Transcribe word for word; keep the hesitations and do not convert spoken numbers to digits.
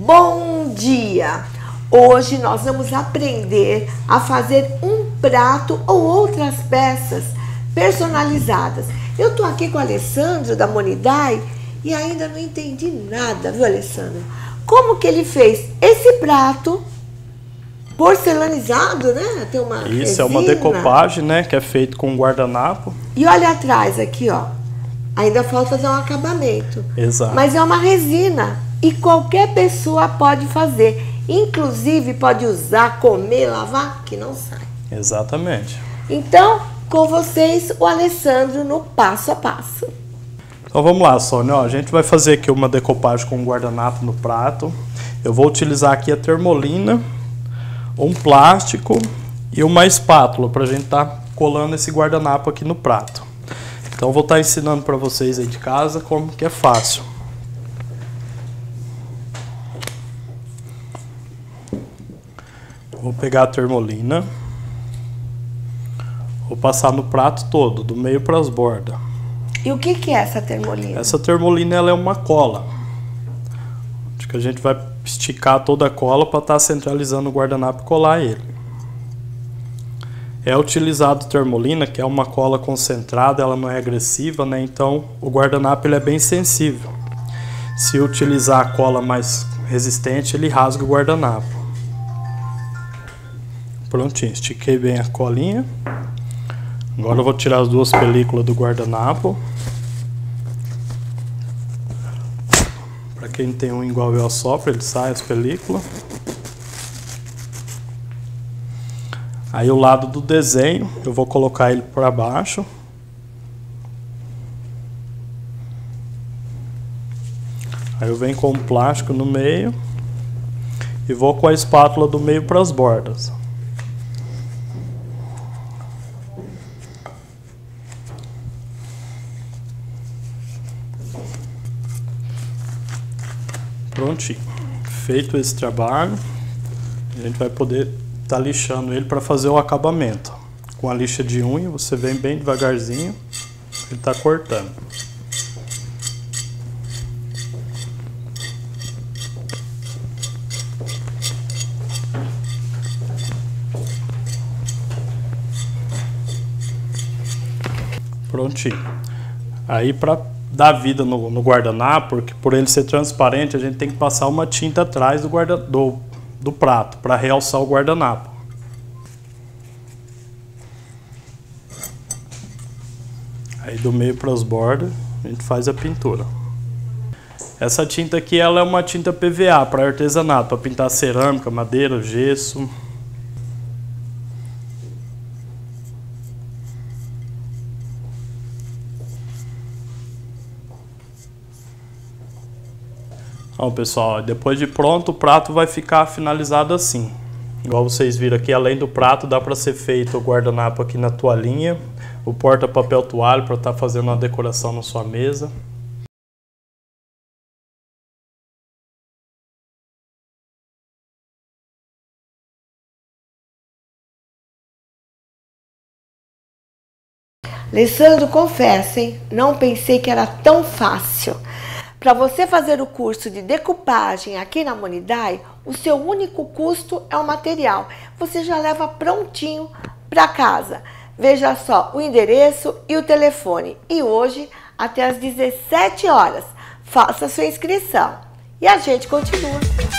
Bom dia! Hoje nós vamos aprender a fazer um prato ou outras peças personalizadas. Eu tô aqui com o Alessandro da Monidai e ainda não entendi nada, viu, Alessandro? Como que ele fez esse prato porcelanizado, né? Tem uma Isso, resina. é uma decopagem, né? Que é feito com guardanapo. E olha atrás aqui, ó. Ainda falta dar um acabamento. Exato. Mas é uma resina e qualquer pessoa pode fazer. Inclusive pode usar, comer, lavar, que não sai. Exatamente. Então, com vocês, o Alessandro no passo a passo. Então vamos lá, Sônia. Ó, a gente vai fazer aqui uma decopagem com guardanapo no prato. Eu vou utilizar aqui a termolina, um plástico e uma espátula para a gente estar tá colando esse guardanapo aqui no prato. Então eu vou estar tá ensinando para vocês aí de casa como que é fácil. Vou pegar a termolina, vou passar no prato todo, do meio para as bordas. E o que que é essa termolina? Essa termolina ela é uma cola. Acho que a gente vai esticar toda a cola para estar tá centralizando o guardanapo e colar ele. É utilizado termolina, que é uma cola concentrada, ela não é agressiva, né? Então o guardanapo ele é bem sensível. Se utilizar a cola mais resistente, ele rasga o guardanapo. Prontinho, estiquei bem a colinha. Agora eu vou tirar as duas películas do guardanapo. Para quem tem um igual eu assopro, ele sai as películas. Aí o lado do desenho, eu vou colocar ele para baixo. Aí eu venho com o plástico no meio e vou com a espátula do meio para as bordas. Prontinho. Feito esse trabalho, a gente vai poder estar tá lixando ele para fazer o acabamento. Com a lixa de unha, você vem bem devagarzinho, ele está cortando. Prontinho. Aí para dar vida no, no guardanapo, porque por ele ser transparente, a gente tem que passar uma tinta atrás do, guarda, do, do prato, para realçar o guardanapo. Aí do meio para as bordas, a gente faz a pintura. Essa tinta aqui ela é uma tinta P V A para artesanato, para pintar cerâmica, madeira, gesso. Bom, pessoal, depois de pronto o prato vai ficar finalizado assim. Igual vocês viram aqui, além do prato dá para ser feito o guardanapo aqui na toalhinha, o porta-papel toalha para estar fazendo uma decoração na sua mesa. Alessandro, confessa, hein? Não pensei que era tão fácil. Para você fazer o curso de decupagem aqui na Monidai, o seu único custo é o material. Você já leva prontinho para casa. Veja só o endereço e o telefone. E hoje, até às dezessete horas, faça sua inscrição. E a gente continua.